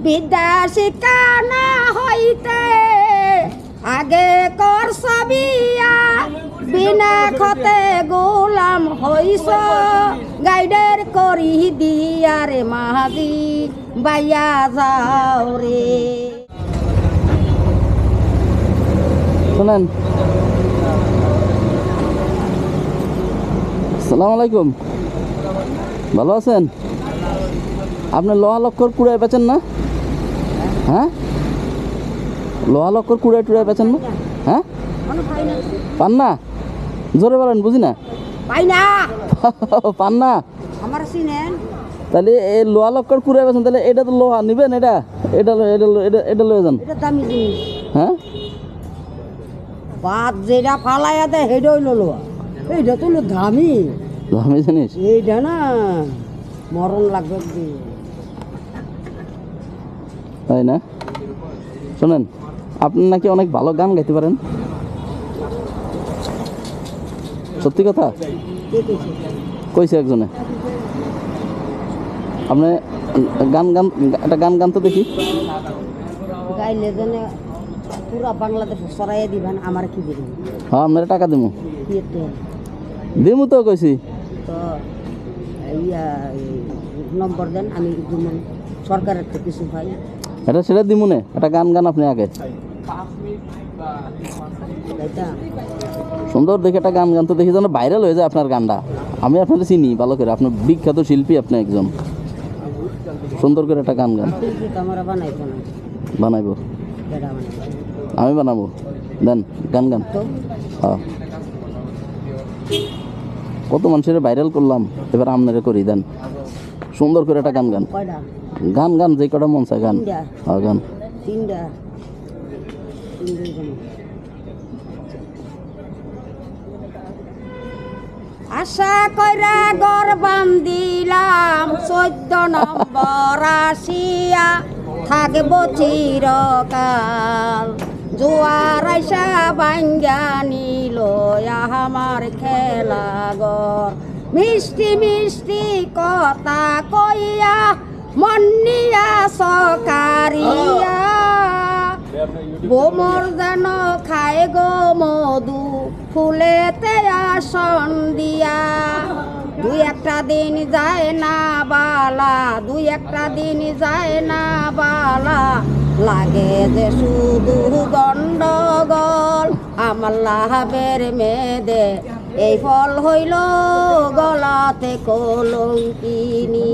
বিদ্যা শিক্ষা না হইতে আগে কর সবিয়া বিনা খতে গোলাম হইস গাইডের করি দিয়া রে মাহাজি বাইয়া যাও রে। শুনেন, আসসালামু আলাইকুম, ভালো আছেন? আপনি লোহা লক্কর কুড়ায় বেচেন না? হ্যাঁ, লোহা লক্কর কুড়ায় টুড়ায় বেচেন না? হ্যাঁ, পান না? জোরে বলেন, বুঝি না। পাই না। পান না? আমার চিনেন? তাহলে এই লোহা লক্কর কুড়ায় বেচেন, তাহলে এটা তো লোহা নিবেন, এটা এটা এটা লয়ে যান। এটা দামি জিনিস। হ্যাঁ, বাদ যেটা ফালাইয়া দেয় সেটা হইল লোহা, এইটা তো দামি দামি জিনিস। এইটা না মরণ লাগবে। তাই না? শোনেন, আপনি নাকি অনেক ভালো গান গাইতে পারেন, সত্যি কথা কইছে একজনে। আপনি গান গান একটা গান গান তো দেখি। গাইলে যেন পুরা বাংলাদেশ সরাইয়া দিবেন, আমার কি দিবেন? হ্যাঁ, আপনার টাকা দিমু। দিমু তো কইছি। তো ইয়া নম্বর দেন, আমি সরকারের থেকে কিছু পাই। এটা সেটা দিমু নে, একটা গান গান আপনি আগে সুন্দর দেখে একটা গান গান তো দেখি যেন ভাইরাল হয়ে যায় আপনার গানটা। আমি আপনাকে চিনি ভালো করে, আপনার বিখ্যাত শিল্পী আপনি একজন। সুন্দর করে একটা গান গান। বানাইবো, আমি বানাবো। দেন গান গান। হ্যাঁ, কত মানুষের ভাইরাল করলাম, এবার আপনারে করি। দেন সুন্দর করে একটা গান গান। গান গান যে কটা মন চায় গান। হ্যাঁ, গান। আশা কইরা গর বান্দিলাম 14 নম্বর আসিয়া থাকব চিরকাল। জোয়ার আইসা ভাঙ্গা নিল আমার খেলা ঘর। মিষ্টি মিষ্টি কথা কইয়া মন নিয়া সকারিয়া বোমর যেন খায় গো মধু ফুলেতে আসন দিয়া। দুই একটা দিন যায় না বালা, দুই একটা দিন যায় না বালা, লাগে যে শুধু গন্ডগোল। আমার লাহাবের মেয়েদে এই ফল হইল গলাতে কলঙ্কিনী।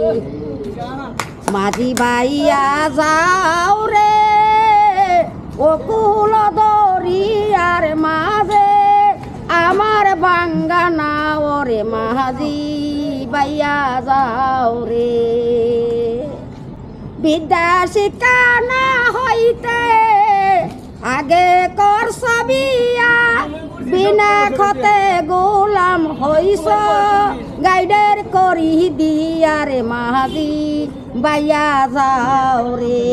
মাঝি বাইয়া যাও রে ও কুল দরিয়ার মাঝে, আমার বাঙ্গানা ওরে মাঝি বাইয়া যাও রে। বিদ্যা শিক্ষা না হইতে আগে কর সবিয়া বিনা খতে গোলাম হইস গাইডের করি দিয়া রে মাঝি বাইয়া যাও রে।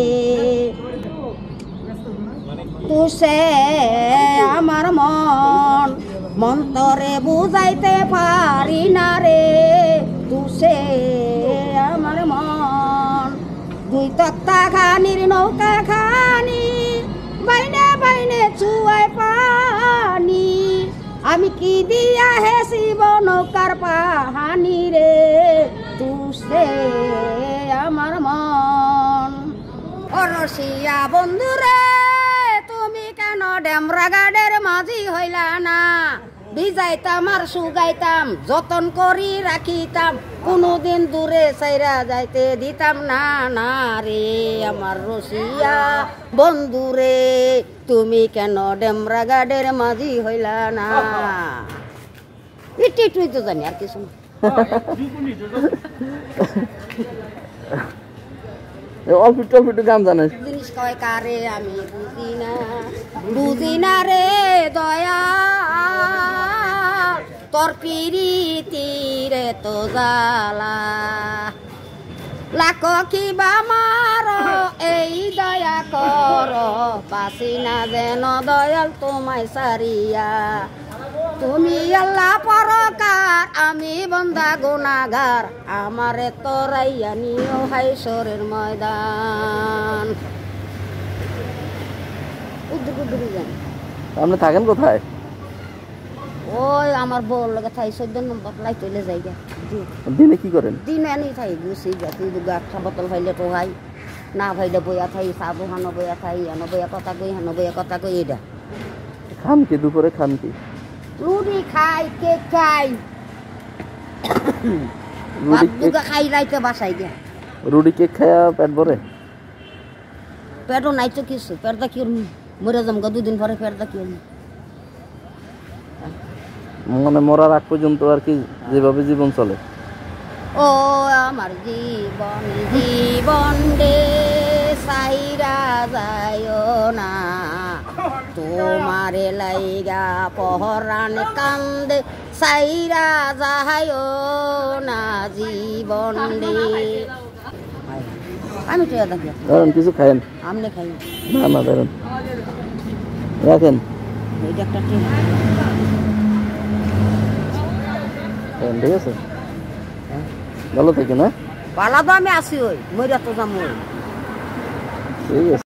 তুসে আমার মন মন্তরে বুঝাইতে পারি না রে। তুসে আমার মন দুই তক্তা খানির নৌকা খানি, বাইনে বাইনে চুয়াই পানি। আমি কি দিয়া হেসিব নৌকার পাহানি রে। তুসে আমার মন অরসিয়া বন্ধুরে, তুমি কেন ডেমরা গাডের মাঝি হইলা না? ভিজাইতাম আর সুগাইতাম, যতন করি রাখিতাম, কোনোদিন দূরে সাইরা যাইতে দিতাম না। না রে আমার রসিয়া বন্ধুরে, তুমি কেন ডেমরা গাডের মাঝি হইলা না? ইটি তুই তো জানি আর কিছু অল্প একটু গান জানিস। জিনিস কয় কারে আমি বুঝি না রে দয়া, তোর পিরিতিরে তো জ্বালা। লাখো কিবা মার এই দয়া কর, পাসি না যেন দয়াল তোমায় সারিয়া। তুমি আল্লাহ পরকার, আমি বন্দা গুনাহগার, আমারে তোরাইয়া নিও হাইসরের ময়দান। দূরে যান। আপনি থাকেন কোথায়? ওই আমার বউর লগে থাই 14 নম্বর লাই চলে যাই গা। দিনে কি করেন? দিন এনে থাই গুছি গা, তুই একটা বোতল ফাইলে তো ভাই না ভাইলে বইয়া থাই, চা দোকানো বইয়া থাই, হেন বইয়া কথা কই, হেন বইয়া কথা কই, এটা খান কি দুপুরে খান কি? রুটি খাই, কেক খাই, রুটি দুগা খাই রাইতে বাসাই গে। রুটি কেক খায়া পেট ভরে? পেটও নাই তো কিছু, পেটটা কি মরে যাম গা 2 দিন পরে, পেটটা কি মানে মরার আগ পর্যন্ত আর কি যেভাবে জীবন চলে। ও আমার জীবন জীবন রে সাইরা যায়ও না, তোমারে লাইগা পহরান কান্দে সাইরা যায়ও না জীবন রে। আমি তো দেখি ধরেন কিছু খায়েন। আমনে খাই না না ধরেন রাখেন। এইটা একটা খায়েন, ঠিক আছে? ভালো থাকেন। হ্যাঁ পালা তো আমি আসি, ওই মইরা তো যাম। ঠিক আছে।